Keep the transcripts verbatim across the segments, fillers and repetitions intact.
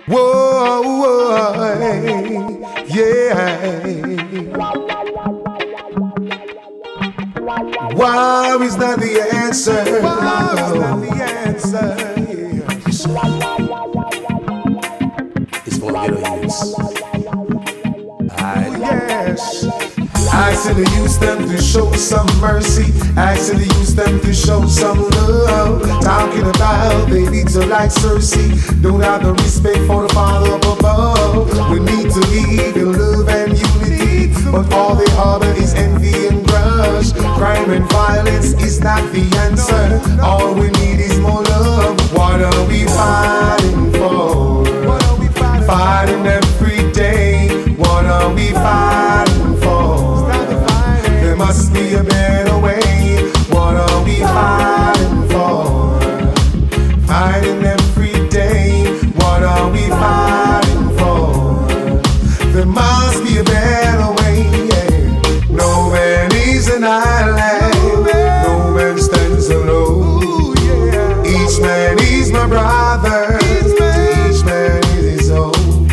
Whoa, whoa, yeah. War is not the answer. War is not the answer. Yeah. It's for the ghetto youths. Oh, yes. Asking the youth them to show some mercy. Asking the youth them to show some love. Talking about they need to like Cersei. Don't have the respect for the Father up above. We need to live in love and unity, but all they harbor is envy and grudge. Crime and violence is not the answer. All we need is more love. What are we fighting for? What are we fighting, fighting every day? What are we fighting for? There must be a better way. What are we fighting for? Fighting every day. What are we fighting for? There must be a better way. Yeah. No man is an island. No man stands alone. Each man is my brother. Each man is his own.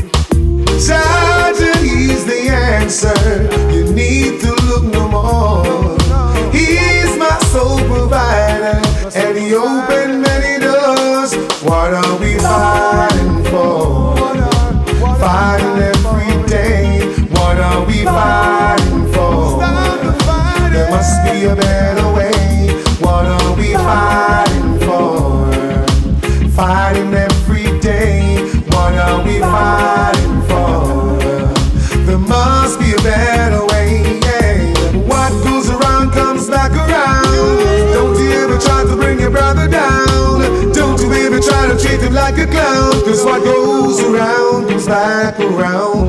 Jah is the answer. You need to look no more. He's my soul provider, and he opened many doors. What are we fighting for? Fighting every day. What are we fighting for? There must be a better way. What are we fighting for? Fighting every day. What are we fighting for? There must be a better way, yeah. What goes around comes back around. Don't you ever try to bring your brother down. Don't you ever try to treat him like a clown. Cause what goes around comes back around.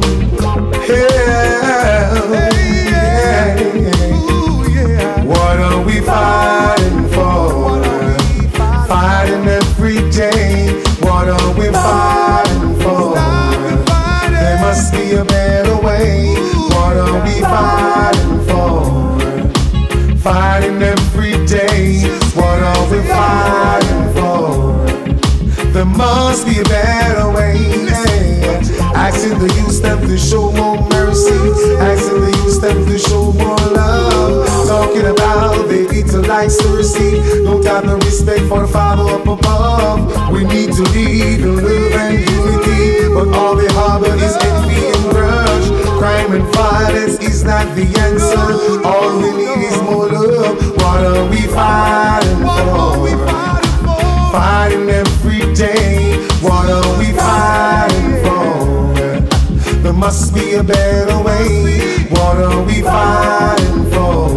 Yeah, yeah, yeah. What are we fighting for? Fighting every day. What are we fighting for? There must be a better way. What are we fighting for? Fighting every day. What are we fighting for? There must be a better way. Yeah. Asking the youth them to show more mercy. Asking the youth them to show more love. Talking about they need to like Cersei. Don't have no respect for the Father up above. We need to live in love and unity, but all they harbor is envy and grudge. Crime and violence is not the answer. All we need is more love. What are we fighting for? Fighting every day. What are we fighting for? There must be a better way. What are we fighting for?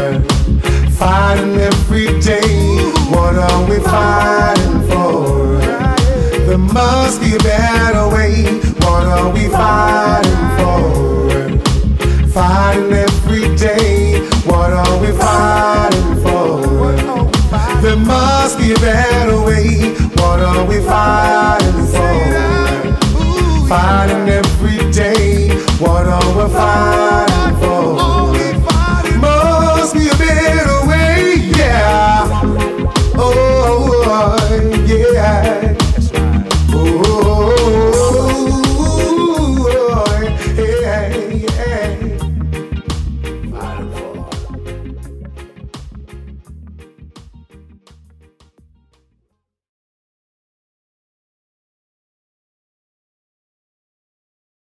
Fighting every day. What are we fighting for? There must be a better way. What are we fighting for?